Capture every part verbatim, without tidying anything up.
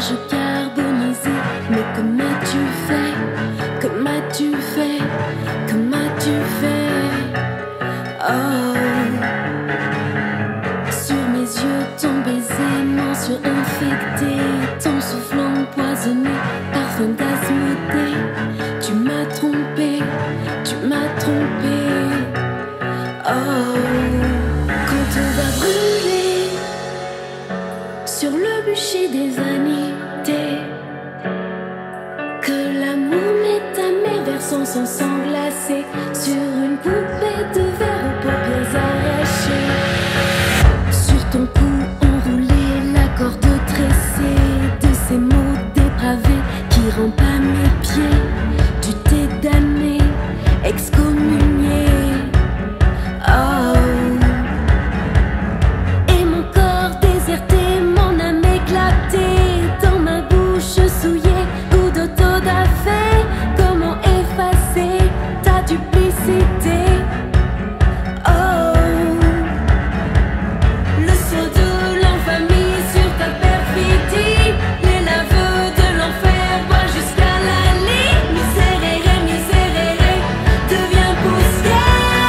visage carbonisé. Mais que m'as-tu fait? Que m'as-tu fait? Que m'as-tu fait? Oh, sur mes yeux ton baiser, mention infectée, ton souffle empoisonné, parfum d'Asmodée. Tu m'as trompé, tu m'as trompé. Oh, quand tout va brûler sur le bûcher des vanités, que l'amour met amer vers son sang sanglacé sur une poupée de verre aux paupières arrachées. Sur ton cou enroulé, la corde tressée de ces mots dépravés qui rampent à mes pieds. Tu t'es damné, excommunié. Oh, et mon corps déserté, mon âme éclatée, dans ma bouche souillée, goût d'autodafé. Comment effacer ta duplicité? Oh, le sceau de l'infamie sur ta perfidie, les laveux de l'enfer bois jusqu'à la lie. Miserere, miserere, deviens poussière.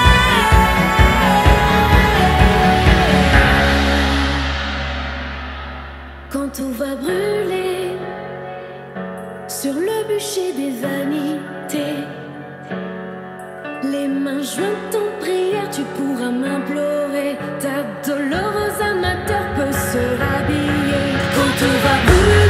Quand tout va brûler sur le bûcher des vanités, les mains jointes en prière, tu pourras m'implorer. Ta douloureuse amateur peut se rhabiller. Quand tout va brûler